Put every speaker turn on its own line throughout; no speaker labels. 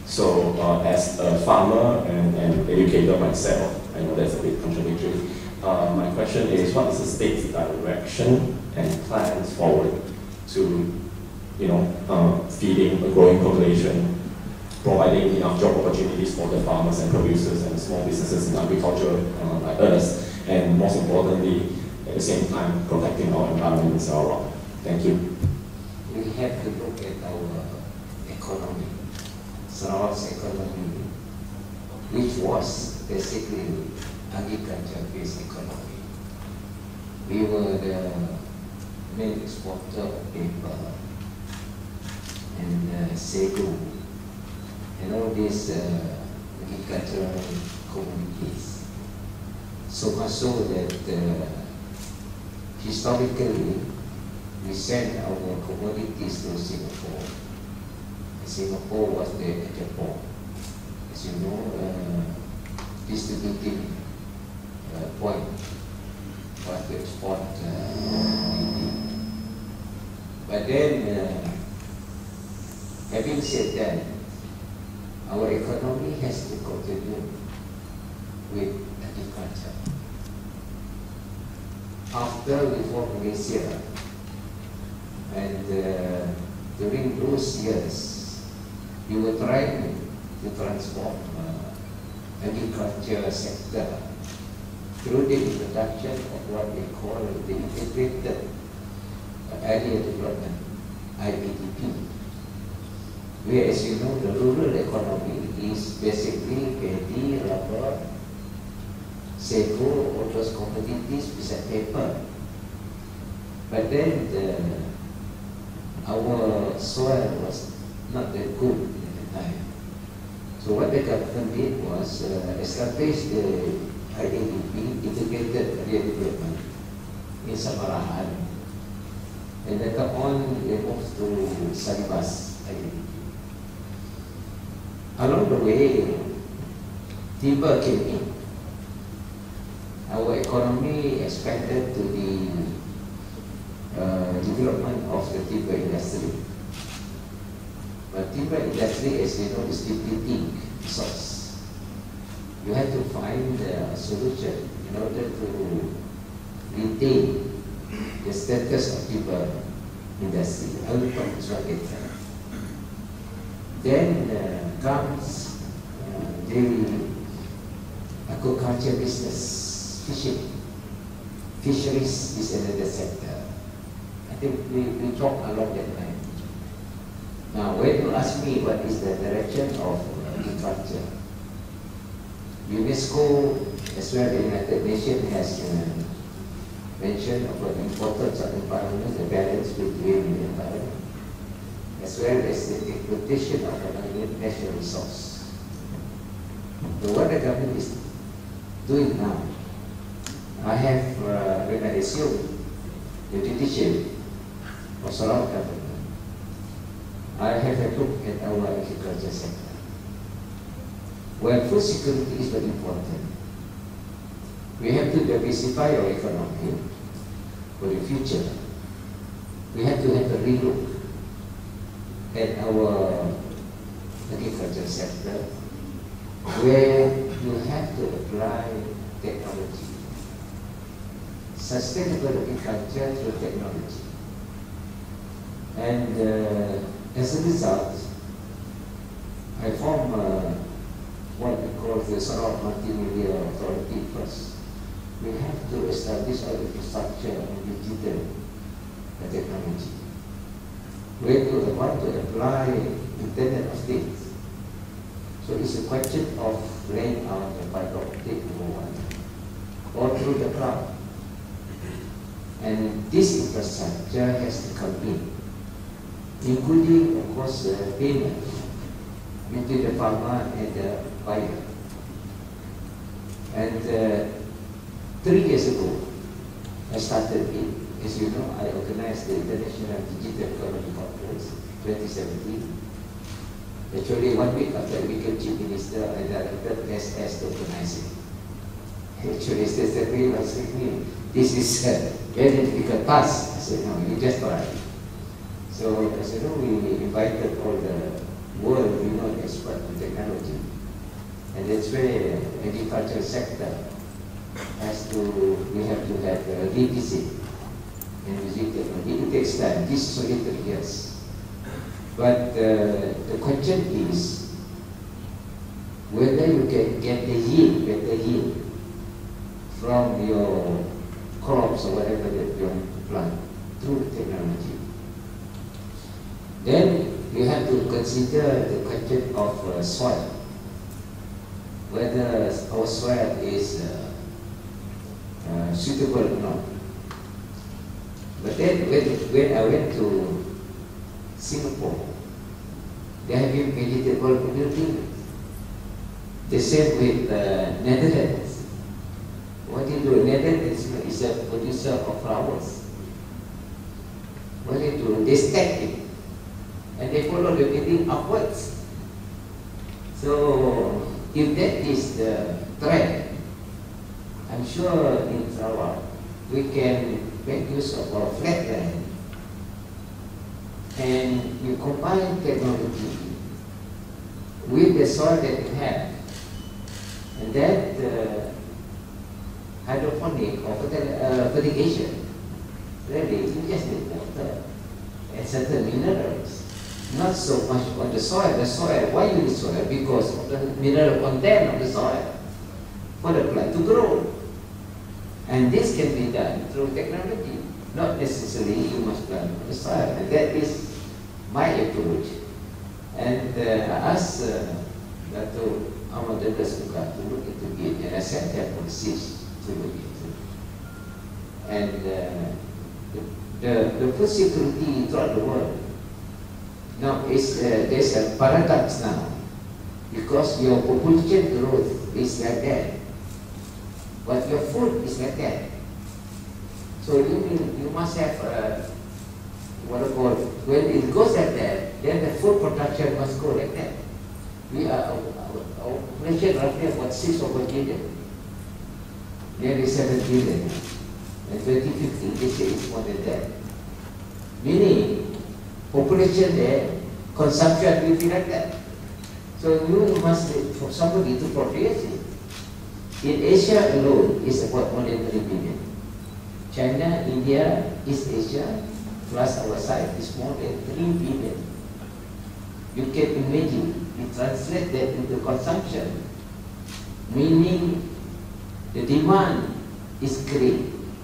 So as a farmer and an educator myself, I know that's a bit contradictory. My question is, what is the state's direction and plans forward to, feeding a growing population, providing enough job opportunities for the farmers and producers and small businesses in agriculture like us, and most importantly, at the same time, protecting our environment in Sarawak? Thank you.
We have to look at our economy, Sarawak's economy, which was basically agriculture-based economy. We were the main exporter of paper and sago and all these agricultural commodities. So much so that historically we sent our commodities to Singapore. Singapore was the export, as you know, distributing point was to export but then, having said that, our economy has to continue with agriculture. After we formed Malaysia, and during those years, we were trying to transform agriculture sector through the introduction of what we call the integrated area development, IPDP, where, as you know, the rural economy is basically paddy, rubber, sago, all those commodities beside paper. But then our soil was not that good at the time. So what the government did was establish the IDP, Integrated Area Development, in Samarahan. And later on, they moved to Saribas IDP. Along the way, timber came in. Our economy expanded to the development of the timber industry. But timber industry, as you know, is depleting resource. You have to find a solution in order to retain the status of timber industry. I will talk to you later. Then comes the aquaculture business, fishing. Fisheries is another sector. I think we talk along that line. Now, when you ask me what is the direction of agriculture, UNESCO, as well the United Nations, has mentioned about the importance of environment, the balance between the environment, as well as the exploitation of a natural resource. So what the government is doing now, I have, when I assumed the leadership of Sarawak government, I have a look at our agriculture sector. Well, food security is very important. We have to diversify our economy for the future. We have to have a relook at our agriculture sector, where you have to apply technology. Sustainable agriculture through technology. And as a result, I formed what we call the Sarawak Multimedia Authority first. We have to establish our infrastructure on digital technology. We want to apply Internet of Things. So it's a question of laying out the fiber optic or through the cloud. And this infrastructure has to come in, including, of course, payment between the farmer and the buyer. And 3 years ago, I started it. As you know, I organized the International Digital Economy Conference 2017. Actually, 1 week after I became Chief Minister, I directed SS to organize it. Actually, Secretary was with me. This is a very difficult task. I said, no, you just try. So, as you know, we invited all the world we know expert in technology. And that's where agricultural sector we have to have a revisit and using technology. It takes time. This is only 3 years. But the question is whether you can get the yield, better yield from your crops or whatever that you want to plant through technology. Then you have to consider the question of soil, whether our soil is suitable or not. But then when I went to Singapore, they have been vegetable community. The same with Netherlands. What do you do? Netherlands is a producer of flowers. What do you do? They stack it. And they follow the building upwards. So, if that is the trend, I'm sure in Sarawak we can make use of our flat land and you combine technology with the soil that you have, and that hydroponic or fertigation, really you just need water and certain minerals. Not so much on the soil. The soil, why you need soil? Because of the mineral content of the soil for the plant to grow. And this can be done through technology. Not necessarily you must plant on the soil. And that is my approach. And I asked Dr. Ahmad Douglas to look into it, and I sent them policies to look into it. And the food security throughout the world, now there's a paradox now, because your population growth is like that, but your food is like that. So you must have when it goes like that, then the food production must go like that. Our population roughly about 6 billion, nearly 7 billion. And 2050, they say it's more than that. Meaning, population there, consumption will be like that. So you must, for somebody to produce it. In Asia alone, it's about more than 3 billion. China, India, East Asia, plus our side is more than 3 billion. You can imagine, you translate that into consumption, meaning the demand is great.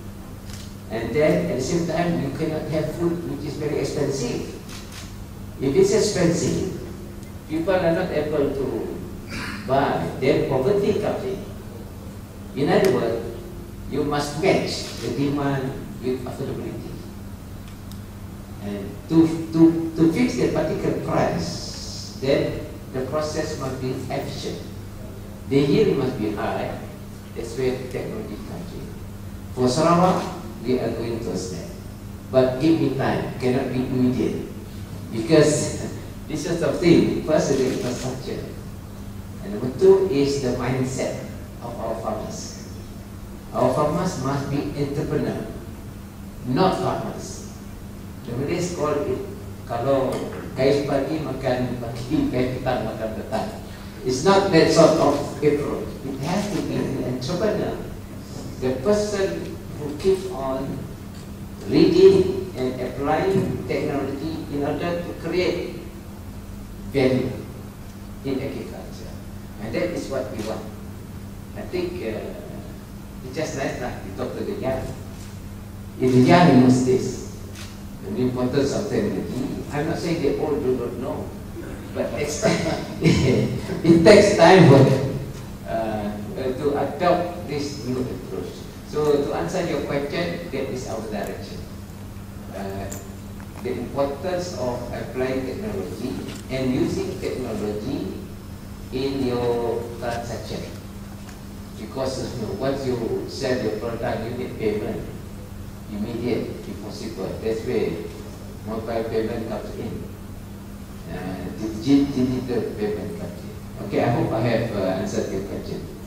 And then at the same time, you cannot have food which is very expensive. If it's expensive, people are not able to buy, then poverty comes in. In other words, you must match the demand with affordability. And to fix the particular price, then the process must be efficient. The yield must be high. That's where technology comes in. For Sarawak, we are going to step. But give me time, cannot be immediate. Because this sort of thing, first is the infrastructure. And number 2 is the mindset of our farmers. Our farmers must be entrepreneur, not farmers. The Malays call it, kalau kais pagi makan pagi, kais petang makan petang. It's not that sort of approach. It has to be an entrepreneur. The person who keeps on reading and applying technology in order to create value in agriculture. And that is what we want. I think it's just nice to talk to the young. If the young knows this, the importance of technology, I'm not saying they all do not know, but it takes time for them to adopt this new approach. So to answer your question, that is our direction. The importance of applying technology and using technology in your transaction. Because once you sell your product, you need payment. Immediate, if possible. That's where mobile payment comes in. Digital payment comes in. Okay, I hope I have answered your question.